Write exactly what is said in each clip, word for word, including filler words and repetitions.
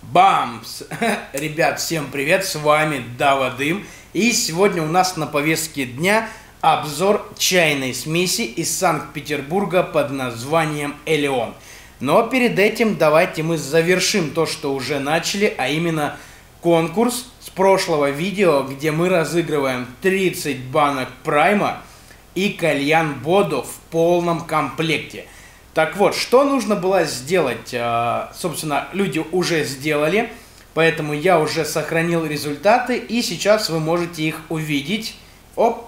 Бамс! Ребят, всем привет, с вами Дава Дым. И сегодня у нас на повестке дня обзор чайной смеси из Санкт-Петербурга под названием Элеон. Но перед этим давайте мы завершим то, что уже начали, а именно конкурс с прошлого видео, где мы разыгрываем тридцать банок прайма и кальян Бодо в полном комплекте. Так вот, что нужно было сделать? Собственно, люди уже сделали, поэтому я уже сохранил результаты, и сейчас вы можете их увидеть. Оп!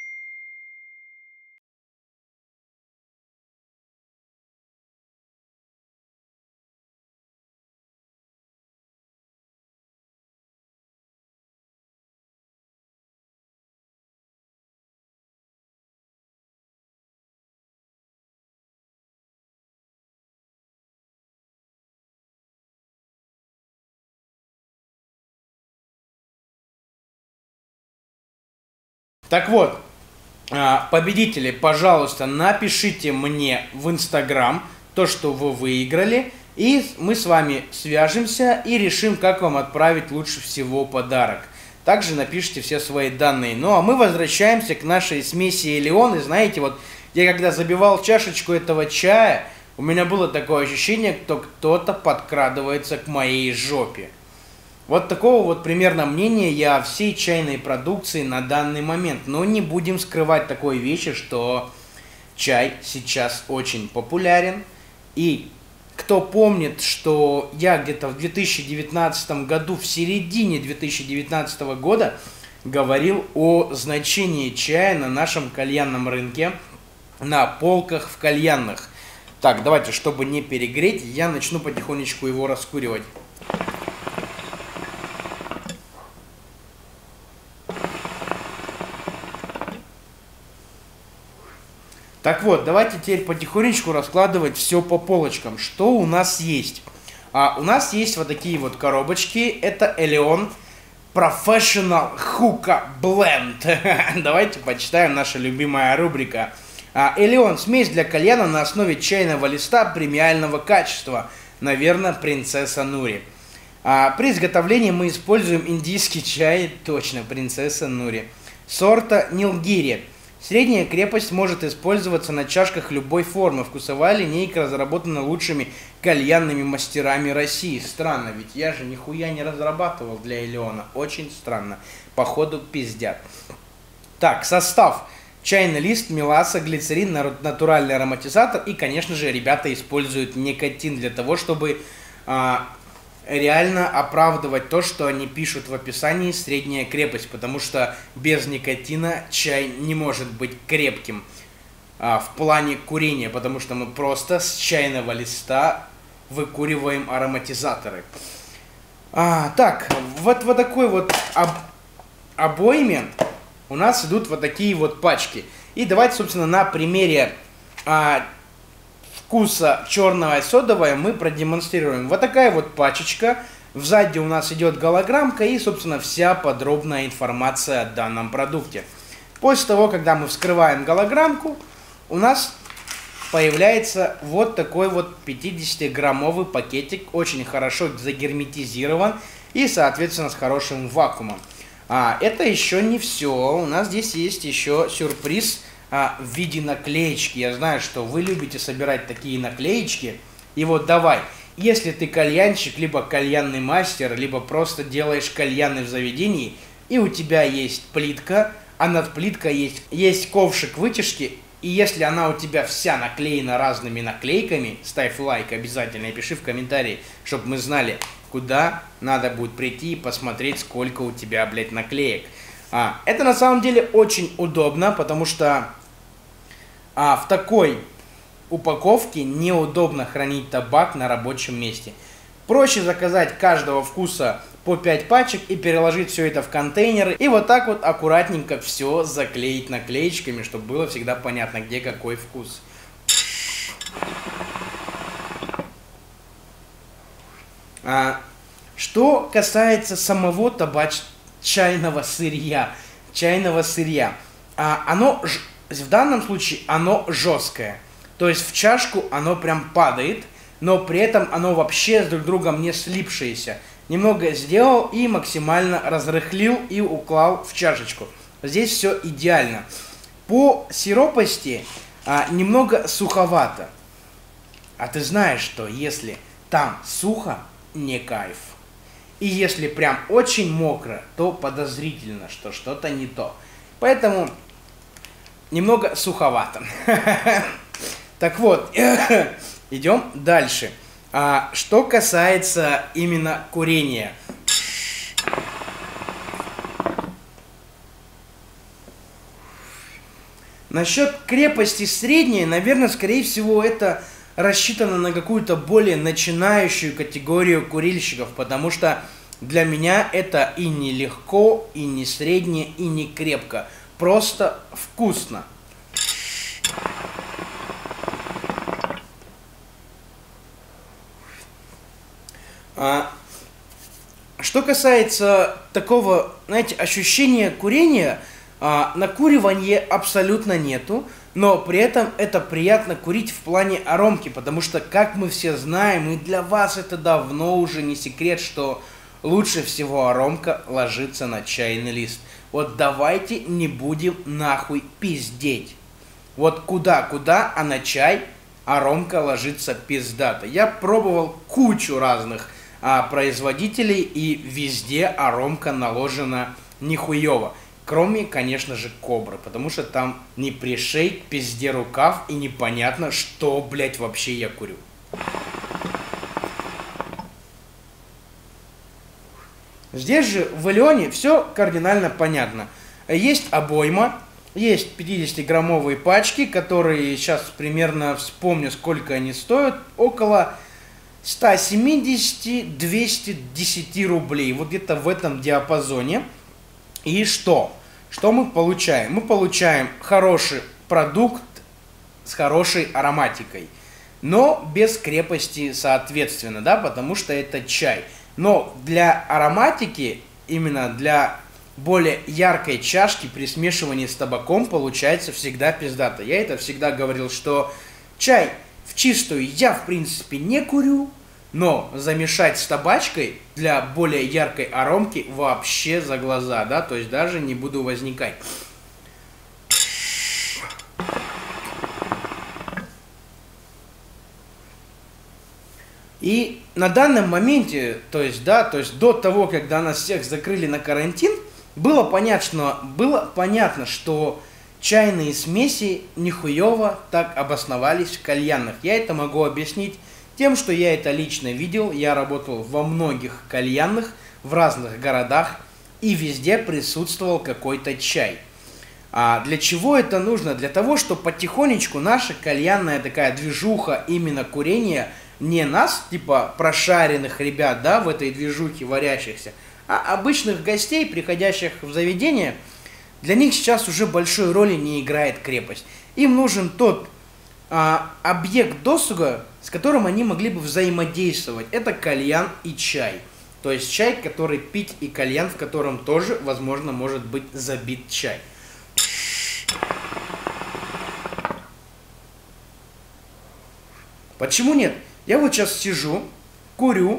Так вот, победители, пожалуйста, напишите мне в Инстаграм то, что вы выиграли, и мы с вами свяжемся и решим, как вам отправить лучше всего подарок. Также напишите все свои данные. Ну а мы возвращаемся к нашей смеси Элеон. И знаете, вот я когда забивал чашечку этого чая, у меня было такое ощущение, что кто-то подкрадывается к моей жопе. Вот такого вот примерно мнения я о всей чайной продукции на данный момент. Но не будем скрывать такой вещи, что чай сейчас очень популярен. И кто помнит, что я где-то в две тысячи девятнадцатом году, в середине две тысячи девятнадцатого года, говорил о значении чая на нашем кальянном рынке, на полках в кальянных. Так, давайте, чтобы не перегреть, я начну потихонечку его раскуривать. Так вот, давайте теперь потихонечку раскладывать все по полочкам. Что у нас есть? А, у нас есть вот такие вот коробочки. Это Элеон Professional Hookah Blend. Давайте почитаем, наша любимая рубрика. Элеон смесь для кальяна на основе чайного листа премиального качества. Наверное, принцесса Нури. А, при изготовлении мы используем индийский чай. Точно, принцесса Нури. Сорта Нилгири. Средняя крепость может использоваться на чашках любой формы. Вкусовая линейка разработана лучшими кальянными мастерами России. Странно, ведь я же нихуя не разрабатывал для Элеона. Очень странно. Походу пиздят. Так, состав. Чайный лист, меласса, глицерин, натуральный ароматизатор. И, конечно же, ребята используют никотин для того, чтобы а, реально оправдывать то, что они пишут в описании средняя крепость, потому что без никотина чай не может быть крепким а, в плане курения, потому что мы просто с чайного листа выкуриваем ароматизаторы. А, так, вот в такой вот об, обойме у нас идут вот такие вот пачки. И давайте, собственно, на примере а, вкуса черного и содового мы продемонстрируем. Вот такая вот пачечка. Сзади у нас идет голограммка и, собственно, вся подробная информация о данном продукте. После того, когда мы вскрываем голограммку, у нас появляется вот такой вот пятидесятиграммовый пакетик. Очень хорошо загерметизирован и, соответственно, с хорошим вакуумом. А, это еще не все. У нас здесь есть еще сюрприз А, в виде наклеечки. Я знаю, что вы любите собирать такие наклеечки. И вот давай, если ты кальянщик, либо кальянный мастер, либо просто делаешь кальяны в заведении, и у тебя есть плитка, а над плиткой есть, есть ковшик вытяжки, и если она у тебя вся наклеена разными наклейками, ставь лайк обязательно и пиши в комментарии, чтобы мы знали, куда надо будет прийти и посмотреть, сколько у тебя, блядь, наклеек. А, это на самом деле очень удобно, потому что а, в такой упаковке неудобно хранить табак на рабочем месте. Проще заказать каждого вкуса по пять пачек и переложить все это в контейнеры. И вот так вот аккуратненько все заклеить наклеечками, чтобы было всегда понятно, где какой вкус. А, что касается самого табачного чайного сырья, чайного сырья, а, оно в данном случае оно жесткое, то есть в чашку оно прям падает, но при этом оно вообще с друг другом не слипшееся. немного сделал и максимально разрыхлил и уклал в чашечку. Здесь все идеально. По сиропости а, немного суховато. А ты знаешь, что если там сухо, не кайф. И если прям очень мокро, то подозрительно, что что-то не то. Поэтому немного суховато. Так вот, идем дальше. А, что касается именно курения. Насчет крепости средней, наверное, скорее всего, это рассчитано на какую-то более начинающую категорию курильщиков, потому что для меня это и не легко, и не среднее, и не крепко. Просто вкусно. А, что касается такого, знаете, ощущения курения, а, накуривания абсолютно нету, но при этом это приятно курить в плане аромки, потому что, как мы все знаем, и для вас это давно уже не секрет, что лучше всего аромка ложится на чайный лист. Вот давайте не будем нахуй пиздеть. Вот куда-куда, а на чай аромка ложится пиздато. Я пробовал кучу разных а, производителей, и везде аромка наложена нихуево. Кроме, конечно же, Кобры, потому что там не пришей, пизде рукав, и непонятно, что, блядь, вообще я курю. Здесь же в Элеоне все кардинально понятно. Есть обойма, есть пятидесятиграммовые пачки, которые сейчас примерно вспомню, сколько они стоят, около ста семидесяти — двухсот десяти рублей, вот где-то в этом диапазоне. И что? Что мы получаем? Мы получаем хороший продукт с хорошей ароматикой, но без крепости соответственно, да, потому что это чай. Но для ароматики, именно для более яркой чашки при смешивании с табаком получается всегда пиздато. Я это всегда говорил, что чай в чистую я в принципе не курю, но замешать с табачкой для более яркой аромки вообще за глаза, да, то есть даже не буду возникать. И на данном моменте, то есть, да, то есть до того, когда нас всех закрыли на карантин, было понятно, было понятно, что чайные смеси нихуево так обосновались в кальянах. Я это могу объяснить тем, что я это лично видел. Я работал во многих кальянных в разных городах, и везде присутствовал какой-то чай. А для чего это нужно? Для того, чтобы потихонечку наша кальянная такая движуха, именно курение, не нас, типа прошаренных ребят, да, в этой движухе варящихся, а обычных гостей, приходящих в заведение, для них сейчас уже большой роли не играет крепость. Им нужен тот а, объект досуга, с которым они могли бы взаимодействовать. Это кальян и чай. То есть чай, который пить, и кальян, в котором тоже, возможно, может быть забит чай. Почему нет? Я вот сейчас сижу, курю.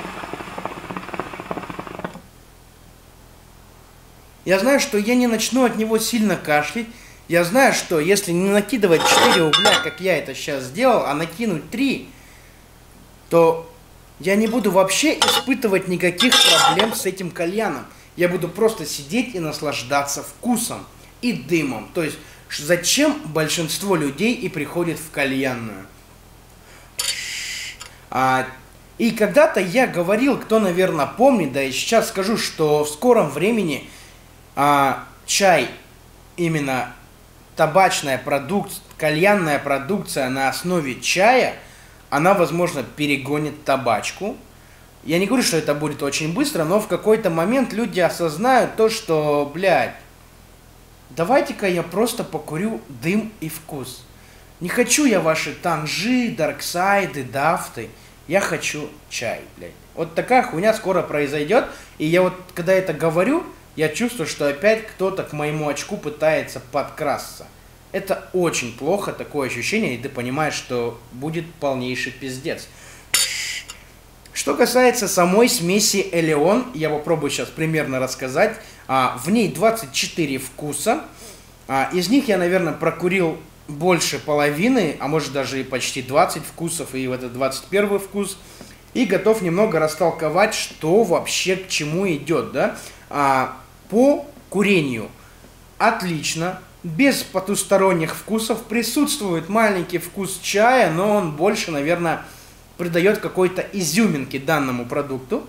Я знаю, что я не начну от него сильно кашлять. Я знаю, что если не накидывать четыре угля, как я это сейчас сделал, а накинуть три, то я не буду вообще испытывать никаких проблем с этим кальяном. Я буду просто сидеть и наслаждаться вкусом и дымом. То есть, зачем большинство людей и приходит в кальянную? А, и когда-то я говорил, кто, наверное, помнит, да и сейчас скажу, что в скором времени а, чай, именно табачная продукция, кальянная продукция на основе чая, она, возможно, перегонит табачку. Я не говорю, что это будет очень быстро, но в какой-то момент люди осознают то, что, блядь, давайте-ка я просто покурю дым и вкус. Не хочу я ваши танжи, дарксайды, дафты. Я хочу чай, блядь. Вот такая хуйня скоро произойдет. И я вот, когда это говорю, я чувствую, что опять кто-то к моему очку пытается подкрасться. Это очень плохо, такое ощущение, и ты понимаешь, что будет полнейший пиздец. Что Что касается самой смеси Элеон, я попробую сейчас примерно рассказать. А, в ней двадцать четыре вкуса. А, из них я, наверное, прокурил больше половины, а может даже и почти двадцать вкусов, и это двадцать первый вкус. И готов немного растолковать, что вообще к чему идет, да. А, по курению отлично, без потусторонних вкусов. Присутствует маленький вкус чая, но он больше, наверное, придает какой-то изюминки данному продукту.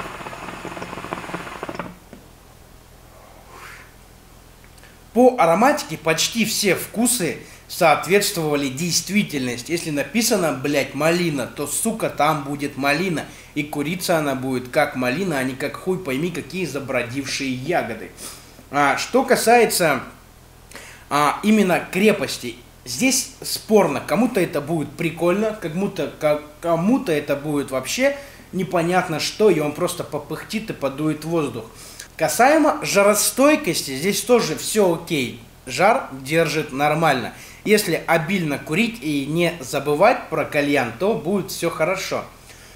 По ароматике почти все вкусы соответствовали действительности. Если написано, блять, малина, то, сука, там будет малина. И куриться она будет как малина, а не как хуй пойми какие забродившие ягоды. А, что касается а, именно крепости, здесь спорно. Кому-то это будет прикольно, кому-то кому-то это будет вообще непонятно что, и он просто попыхтит и подует воздух. Касаемо жаростойкости, здесь тоже все окей. Жар держит нормально. Если обильно курить и не забывать про кальян, то будет все хорошо.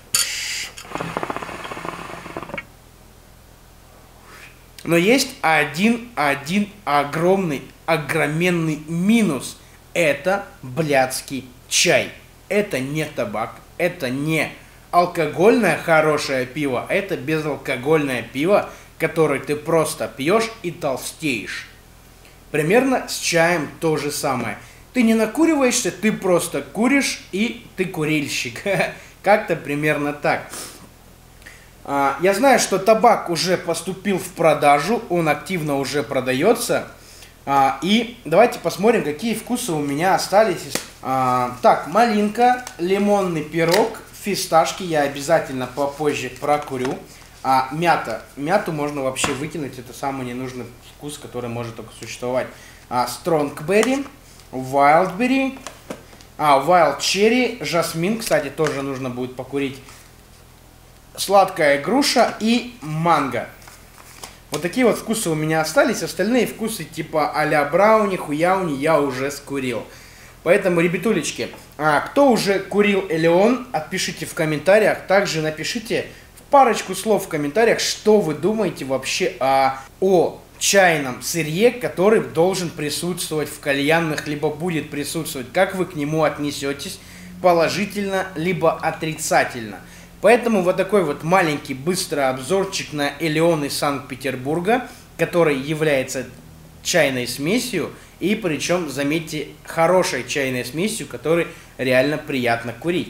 Но есть один, один огромный, огроменный минус. Это блядский чай. Это не табак, это не алкогольное хорошее пиво, это безалкогольное пиво, которое ты просто пьешь и толстеешь. Примерно с чаем то же самое. Ты не накуриваешься, ты просто куришь, и ты курильщик. Как-то примерно так. Я знаю, что табак уже поступил в продажу, он активно уже продается. И давайте посмотрим, какие вкусы у меня остались. Так, малинка, лимонный пирог, фисташки я обязательно попозже прокурю. А мята. Мяту можно вообще выкинуть, это самый ненужный вкус, который может только существовать. А, стронгберри, вайлдберри, а, wild cherry, жасмин, кстати, тоже нужно будет покурить. Сладкая груша и манго. Вот такие вот вкусы у меня остались. Остальные вкусы типа а-ля брауни, хуяуни я уже скурил. Поэтому, ребятулечки, а, кто уже курил Элеон, отпишите в комментариях. Также напишите парочку слов в комментариях, что вы думаете вообще о, о чайном сырье, который должен присутствовать в кальянных, либо будет присутствовать. Как вы к нему отнесетесь, положительно, либо отрицательно. Поэтому вот такой вот маленький быстрый обзорчик на Элеон из Санкт-Петербурга, который является чайной смесью, и причем, заметьте, хорошей чайной смесью, которой реально приятно курить.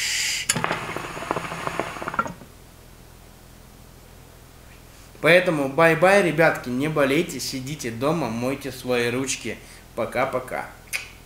Поэтому бай-бай, ребятки, не болейте, сидите дома, мойте свои ручки. Пока-пока.